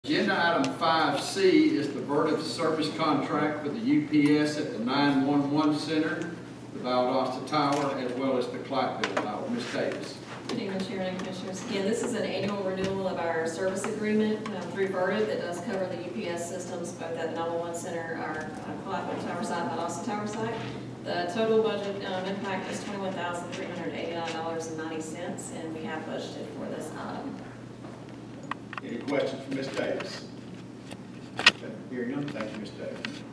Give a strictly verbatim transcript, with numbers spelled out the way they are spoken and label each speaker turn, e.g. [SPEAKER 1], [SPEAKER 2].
[SPEAKER 1] Agenda item five C is the Vertiv service contract for the U P S at the nine one one center, the Valdosta Tower, as well as the Clyattville Tower. Miz Davis.
[SPEAKER 2] Good evening, Chair and Commissioners. Again, this is an annual renewal of our service agreement um, through Vertiv that does cover the U P S systems, both at the nine one one center, our uh, Clyattville Tower site, and Valdosta Tower site. The total budget um, impact is twenty-one thousand three hundred eighty-nine dollars and ninety cents, and we have budgeted for this item.
[SPEAKER 3] Any questions for Miz Davis? Okay, hearing none, thank you, Miz Davis.